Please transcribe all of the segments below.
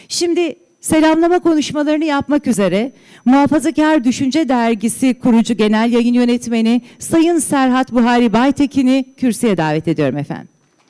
Şimdi selamlama konuşmalarını yapmak üzere Muhafazakar Düşünce Dergisi kurucu genel yayın yönetmeni Sayın Serhat Buhari Baytekin'i kürsüye davet ediyorum efendim.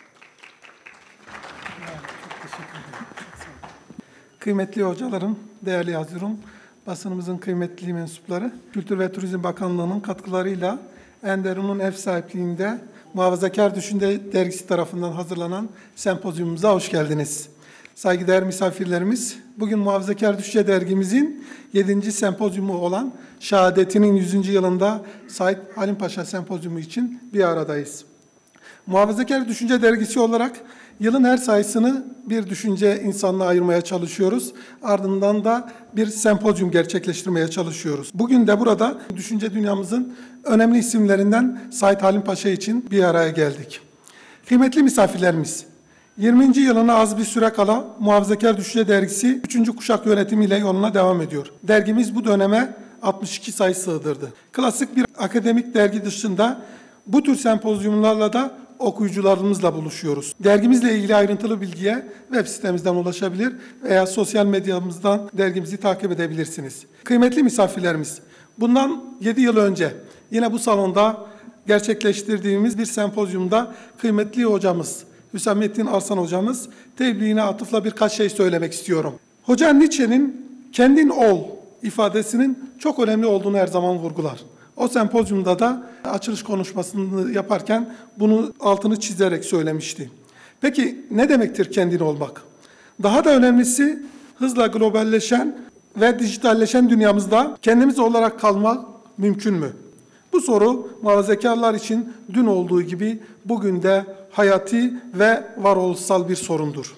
Kıymetli hocalarım, değerli yazıyorum, basınımızın kıymetli mensupları, Kültür ve Turizm Bakanlığı'nın katkılarıyla Enderun'un ev sahipliğinde Muhafazakar Düşünce Dergisi tarafından hazırlanan sempozyumumuza hoş geldiniz. Saygıdeğer misafirlerimiz, bugün Muhafazakar Düşünce Dergimizin 7. sempozyumu olan Şehadetinin 100. yılında Said Halim Paşa sempozyumu için bir aradayız. Muhafazakar Düşünce Dergisi olarak yılın her sayısını bir düşünce insanına ayırmaya çalışıyoruz. Ardından da bir sempozyum gerçekleştirmeye çalışıyoruz. Bugün de burada düşünce dünyamızın önemli isimlerinden Said Halim Paşa için bir araya geldik. Kıymetli misafirlerimiz, 20. yılına az bir süre kala Muhafazakar Düşünce Dergisi 3. kuşak yönetimiyle yoluna devam ediyor. Dergimiz bu döneme 62 sayı sığdırdı. Klasik bir akademik dergi dışında bu tür sempozyumlarla da okuyucularımızla buluşuyoruz. Dergimizle ilgili ayrıntılı bilgiye web sitemizden ulaşabilir veya sosyal medyamızdan dergimizi takip edebilirsiniz. Kıymetli misafirlerimiz, bundan 7 yıl önce yine bu salonda gerçekleştirdiğimiz bir sempozyumda kıymetli hocamız Hüsamettin Arslan hocamız tebliğine atıfla birkaç şey söylemek istiyorum. Hoca Nietzsche'nin kendin ol ifadesinin çok önemli olduğunu her zaman vurgular. O sempozyumda da açılış konuşmasını yaparken bunu altını çizerek söylemişti. Peki ne demektir kendin olmak? Daha da önemlisi hızla globalleşen ve dijitalleşen dünyamızda kendimiz olarak kalmak mümkün mü? Bu soru muhafazakarlar için dün olduğu gibi bugün de hayati ve varoluşsal bir sorundur.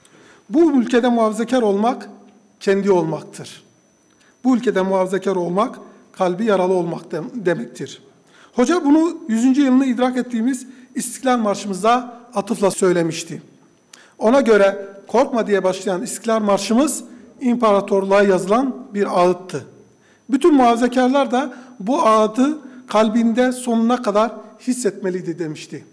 Bu ülkede muhafazakar olmak kendi olmaktır. Bu ülkede muhafazakar olmak kalbi yaralı olmak demektir. Hoca bunu 100. yılını idrak ettiğimiz İstiklal Marşımıza atıfla söylemişti. Ona göre korkma diye başlayan İstiklal Marşımız imparatorluğa yazılan bir ağıttı. Bütün muhafazakarlar da bu ağıtı kalbinde sonuna kadar hissetmeliydi demişti.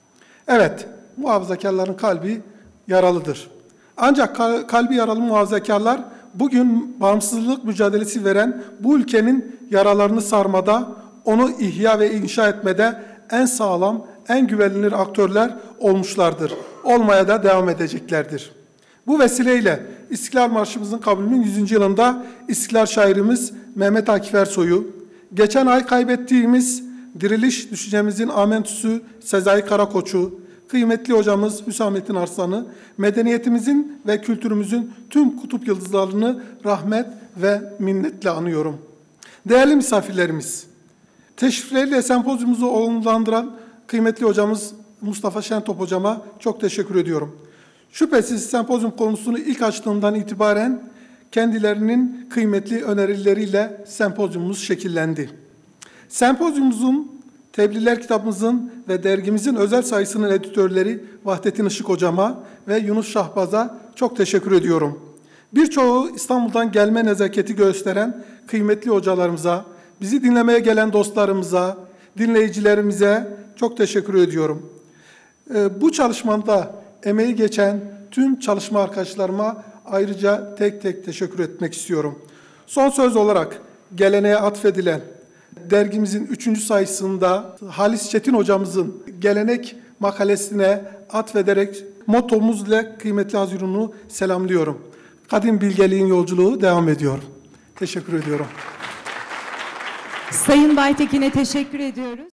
Evet, muhafazakarların kalbi yaralıdır. Ancak kalbi yaralı muhafazakarlar bugün bağımsızlık mücadelesi veren bu ülkenin yaralarını sarmada, onu ihya ve inşa etmede en sağlam, en güvenilir aktörler olmuşlardır. Olmaya da devam edeceklerdir. Bu vesileyle İstiklal Marşımızın kabulünün 100. yılında İstiklal şairimiz Mehmet Akif Ersoy'u, geçen ay kaybettiğimiz diriliş düşüncemizin amentusu Sezai Karakoç'u, kıymetli hocamız Hüsamettin Arslan'ı, medeniyetimizin ve kültürümüzün tüm kutup yıldızlarını rahmet ve minnetle anıyorum. Değerli misafirlerimiz, teşrifleriyle sempozyumumuzu onurlandıran kıymetli hocamız Mustafa Şentop hocama çok teşekkür ediyorum. Şüphesiz sempozyum konusunu ilk açtığımdan itibaren kendilerinin kıymetli önerileriyle sempozyumumuz şekillendi. Sempozyumumuzun, tebliğler kitabımızın ve dergimizin özel sayısının editörleri Vahdettin Işık hocama ve Yunus Şahbaz'a çok teşekkür ediyorum. Birçoğu İstanbul'dan gelme nezaketi gösteren kıymetli hocalarımıza, bizi dinlemeye gelen dostlarımıza, dinleyicilerimize çok teşekkür ediyorum. Bu çalışmada emeği geçen tüm çalışma arkadaşlarıma ayrıca tek tek teşekkür etmek istiyorum. Son söz olarak geleneğe atfedilen dergimizin 3. sayısında Halis Çetin hocamızın gelenek makalesine atfederek mottomuzla kıymetli hazirunu selamlıyorum. Kadim bilgeliğin yolculuğu devam ediyor. Teşekkür ediyorum. Sayın Baytekin'e teşekkür ediyoruz.